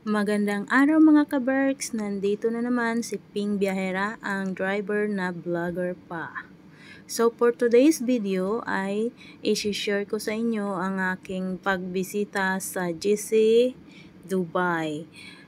Magandang araw mga ka-Berks! Nandito na naman si Ping Biyahera, ang driver na vlogger pa. So for today's video ay i-share ko sa inyo ang aking pagbisita sa GC Dubai.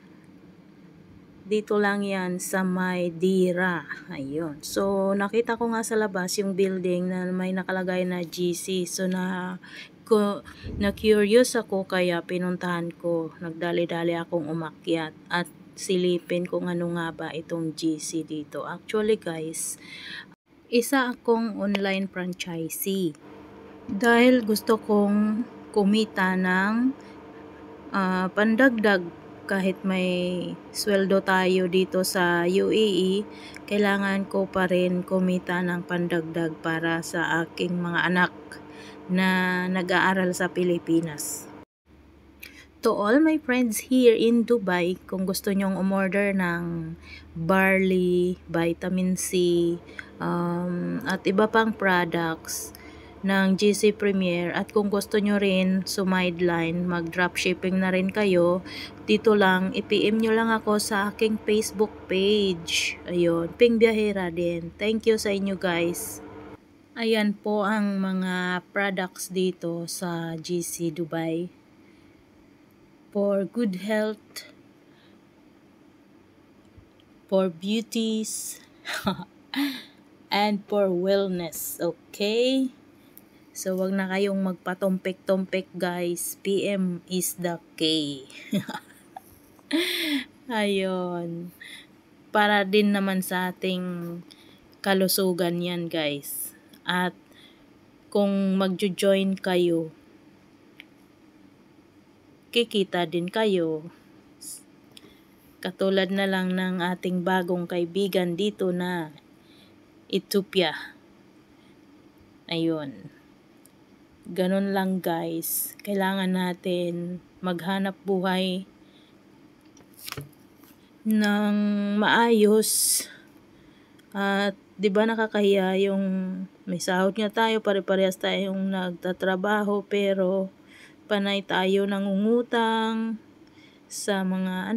Dito lang yan sa May Dira. Ayun. So nakita ko nga sa labas yung building na may nakalagay na GC. So na-curious ako kaya pinuntahan ko. Nagdali-dali akong umakyat at silipin kung ano nga ba itong GC dito. Actually guys, isa akong online franchisee. Dahil gusto kong kumita ng pandagdag kahit may sweldo tayo dito sa UAE, kailangan ko pa rin kumita ng pandagdag para sa aking mga anak na nag-aaral sa Pilipinas. To all my friends here in Dubai, kung gusto nyong umorder ng barley, vitamin C, at iba pang products ng GC Premier, at kung gusto nyo rin sumideline, mag-dropshipping na rin kayo, dito lang, i-PM nyo lang ako sa aking Facebook page. Ayun, Ping Biyahera din. Thank you sa inyo guys. Ayan po ang mga products dito sa GC Dubai. For good health, for beauties, and for wellness. Okay? So, wag na kayong magpatumpik-tumpik guys. PM is the K. Ayun. Para din naman sa ating kalusugan yan guys. At kung magjo-join kayo, kikita din kayo. Katulad na lang ng ating bagong kaibigan dito na Ethiopia. Ayun. Ganun lang guys. Kailangan natin maghanap buhay ng maayos. At 'di ba nakakahiya yung may sahod nga tayo, pare-parehas tayong nagtatrabaho pero panay tayo nangungutang sa mga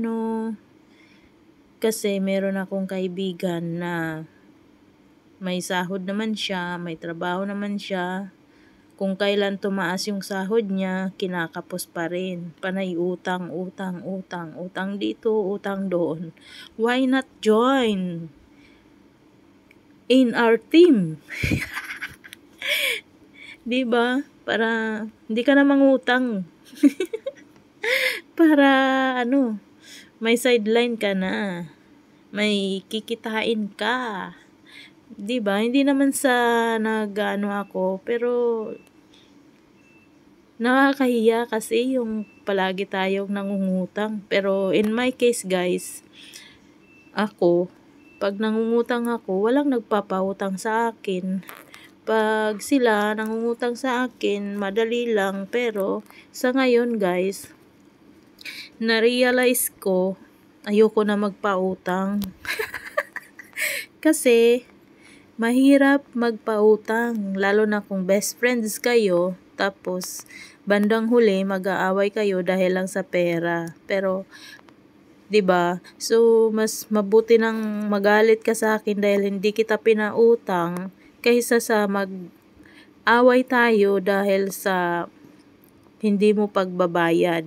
kasi meron akong kaibigan na may sahod naman siya, may trabaho naman siya. Kung kailan tumaas yung sahod niya, kinakapos pa rin. Panay utang dito, utang doon. Why not join in our team? Diba? Para hindi ka na mangutang. Para may sideline ka na. May kikitain ka. Diba? Hindi naman sa ako, pero nakakahiya kasi yung palagi tayong nangungutang. Pero in my case guys, ako, pag nangungutang ako, walang nagpapautang sa akin. Pag sila nangungutang sa akin, madali lang. Pero sa ngayon guys, na-realize ko, ayoko na magpautang. Kasi mahirap magpautang, lalo na kung best friends kayo, tapos bandang huli mag-aaway kayo dahil lang sa pera. Pero 'di ba? So mas mabuti nang magalit ka sa akin dahil hindi kita pinautang kaysa sa mag-away tayo dahil sa hindi mo pagbabayad.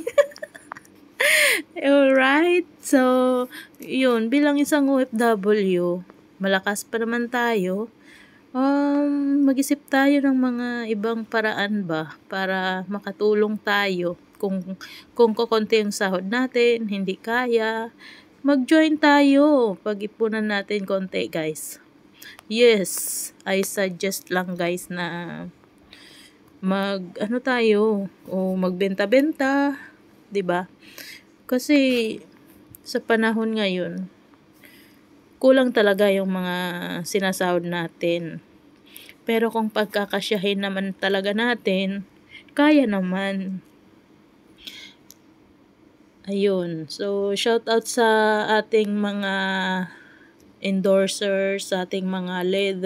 Alright? So, yun, bilang isang OFW, malakas pa naman tayo. Mag-isip tayo ng mga ibang paraan ba para makatulong tayo. Kung kukunti yung sahod natin, hindi kaya, mag-join tayo. Pag-ipunan natin konti, guys. Yes, I suggest lang guys na tayo o magbenta-benta, 'di ba? Kasi sa panahon ngayon, kulang talaga yung mga sinasahod natin. Pero kung pagkakasyahin naman talaga natin, kaya naman. Ayun. So, shout out sa ating mga endorsers, sa ating mga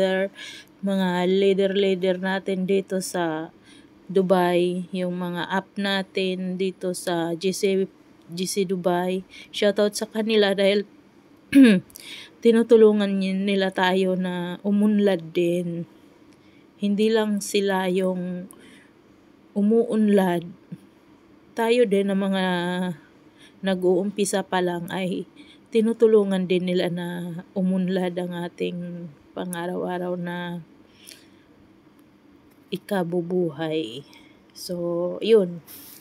leader natin dito sa Dubai, yung mga app natin dito sa GC GC Dubai. Shoutout sa kanila dahil tinutulungan nila tayo na umunlad din. Hindi lang sila yung umuunlad. Tayo din na mga nag-uumpisa pa lang ay tinutulungan din nila na umunlad ang ating pang-araw-araw na ikabubuhay. So, yun.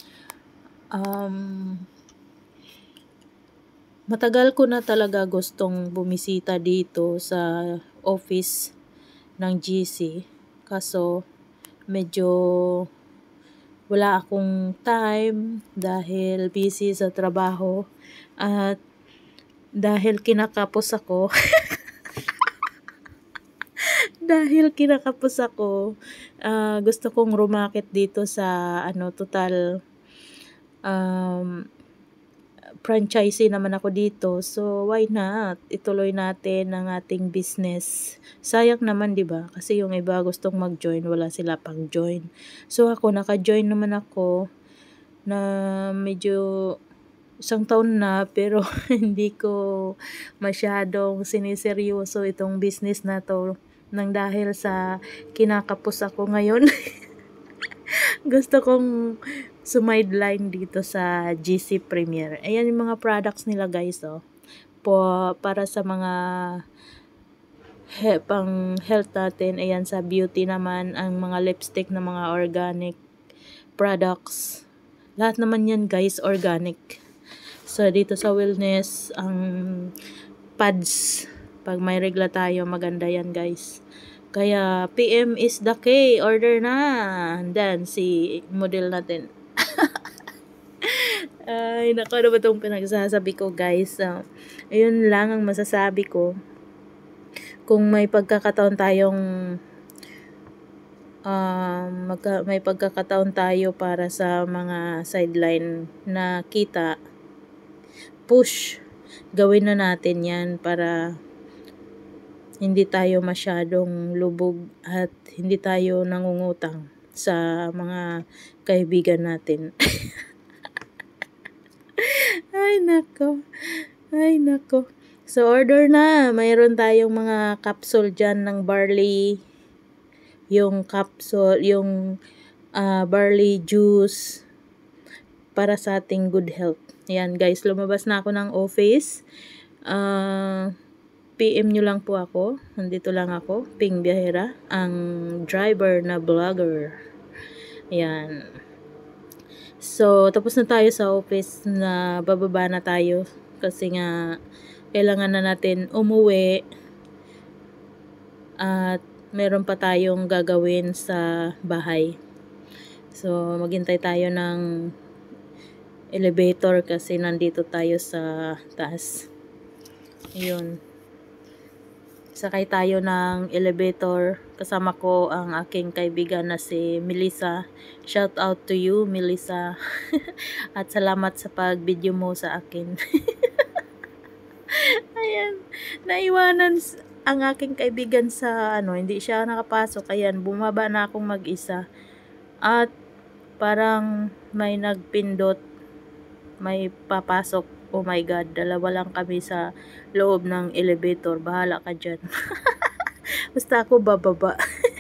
Matagal ko na talaga gustong bumisita dito sa office ng GC. Kaso, medyo wala akong time dahil busy sa trabaho at dahil kinakapos ako gusto kong rumakit dito sa total franchisee naman ako dito. So, why not? Ituloy natin ang ating business. Sayang naman, di ba? Kasi yung iba gustong mag-join, wala sila pang join. So, ako, naka-join naman ako na medyo 1 taon na, pero hindi ko masyadong siniseryoso itong business na to nang dahil sa kinakapos ako ngayon. Gusto kong sumideline dito sa GC Premier. Ayan yung mga products nila, guys, para sa mga pang health natin. Ayan, sa beauty naman, ang mga lipstick na mga organic products. Lahat naman yan, guys, organic. So, dito sa wellness, ang pads, pag may regla tayo, maganda yan, guys. Kaya, PM is the K. Order na. And then, si model natin. Ay, naku, ano ba itong pinagsasabi ko, guys? Ayun lang ang masasabi ko. Kung may pagkakataon tayong may pagkakataon tayo para sa mga sideline na kita, push, gawin na natin yan para hindi tayo masyadong lubog at hindi tayo nangungutang sa mga kaibigan natin. Ay nako. So, order na. Mayroon tayong mga capsule dyan ng barley. Yung capsule, yung barley juice para sa ating good health. Ayan, guys, lumabas na ako ng office. PM nyo lang po ako. Nandito lang ako, Ping Biyahera, ang driver na vlogger. Ayan. So, tapos na tayo sa office, na bababa na tayo kasi nga kailangan na natin umuwi at meron pa tayong gagawin sa bahay. So, maghintay tayo ng elevator kasi nandito tayo sa taas. Ayun. Sakay tayo ng elevator. Kasama ko ang aking kaibigan na si Melissa. Shout out to you, Melissa. At salamat sa pag-video mo sa akin. Ayan. Naiwanan ang aking kaibigan sa hindi siya nakapasok. Ayan, bumaba na akong mag-isa. At parang may nagpindot, may papasok. Oh my God, dalawa lang kami sa loob ng elevator. Bahala ka dyan. Basta ako bababa.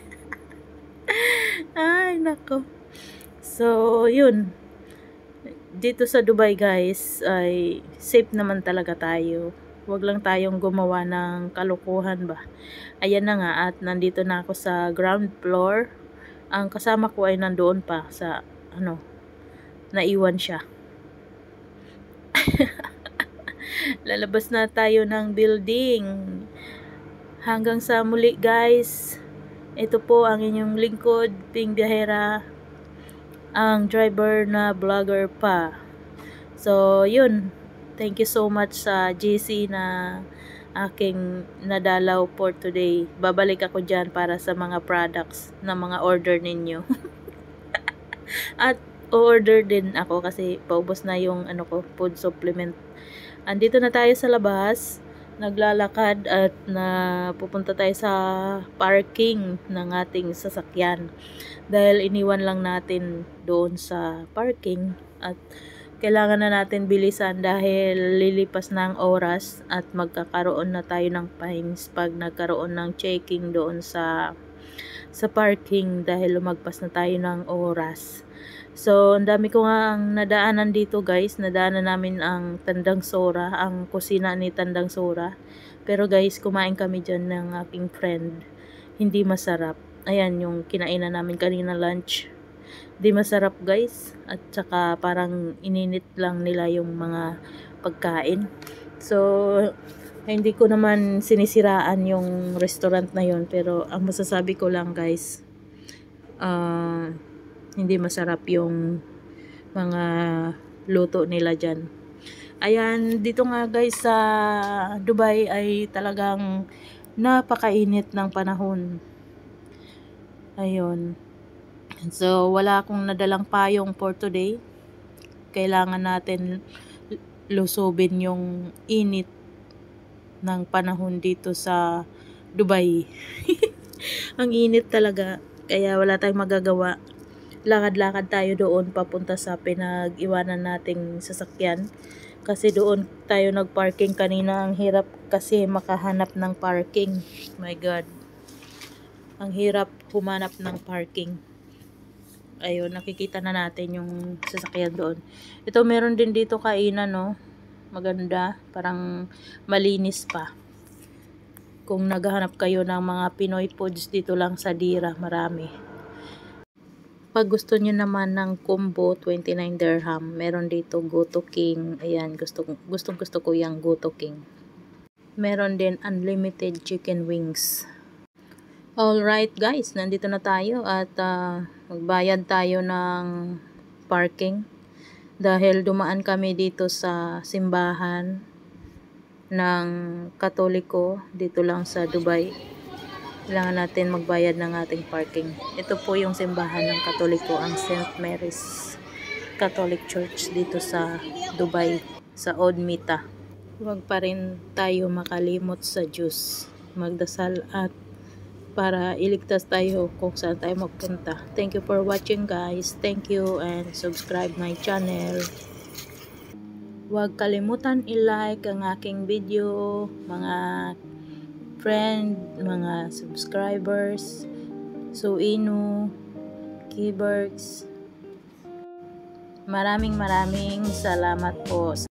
Ay, nako. So, yun. Dito sa Dubai, guys, ay safe naman talaga tayo. Huwag lang tayong gumawa ng kalukuhan ba. Ayan na nga, at nandito na ako sa ground floor. Ang kasama ko ay nandoon pa sa, naiwan siya. Lalabas na tayo ng building. Hanggang sa muli, guys. Ito po ang inyong lingkod, Ping Biyahera, ang driver na vlogger pa. So, yun. Thank you so much sa GC na aking nadalaw for today. Babalik ako dyan para sa mga products na mga order ninyo. At order din ako kasi paubos na yung food supplement. Andito na tayo sa labas, naglalakad at pupunta tayo sa parking ng ating sasakyan. Dahil iniwan lang natin doon sa parking at kailangan na natin bilisan dahil lilipas na ang oras at magkakaroon na tayo ng fines pag nagkaroon ng checking doon sa parking dahil lumagpas na tayo ng oras. So, ang dami ko nga ang nadaanan dito guys. Nadaanan namin ang Tandang Sora, ang kusina ni Tandang Sora. Pero guys, kumain kami dyan ng aking friend. Hindi masarap. Ayan, yung kinainan namin kanina lunch. Di masarap guys. At saka parang ininit lang nila yung mga pagkain. So, hindi ko naman sinisiraan yung restaurant na yon, pero ang masasabi ko lang guys, hindi masarap yung mga luto nila dyan. Ayan, dito nga guys sa Dubai ay talagang napakainit ng panahon. Ayun. So, wala akong nadalang payong for today. Kailangan natin lusubin yung init ng panahon dito sa Dubai. Ang init talaga. Kaya wala tayong magagawa. Lakad-lakad tayo doon papunta sa pinag-iwanan nating sasakyan. Kasi doon tayo nag-parking kanina. Ang hirap kasi makahanap ng parking. My God. Ang hirap humanap ng parking. Ayun, nakikita na natin yung sasakyan doon. Ito, meron din dito kainan, no? Maganda. Parang malinis pa. Kung naghahanap kayo ng mga Pinoy foods, dito lang sa Dira. Marami. Pag gusto nyo naman ng combo, 29 dirham. Meron dito Goto King. Ayan, gusto ko yung Goto King. Meron din unlimited chicken wings. Alright guys, nandito na tayo at magbayad tayo ng parking. Dahil dumaan kami dito sa simbahan ng Katoliko dito lang sa Dubai. Kailangan natin magbayad ng ating parking. Ito po yung simbahan ng Katoliko, ang St. Mary's Catholic Church dito sa Dubai, sa Oud Mita. Huwag pa rin tayo makalimot sa Diyos. Magdasal at para iligtas tayo kung saan tayo magpunta. Thank you for watching guys. Thank you and subscribe my channel. Huwag kalimutan i-like ang aking video, mga friend, mga subscribers, Suinu, Keybergs. Maraming salamat po.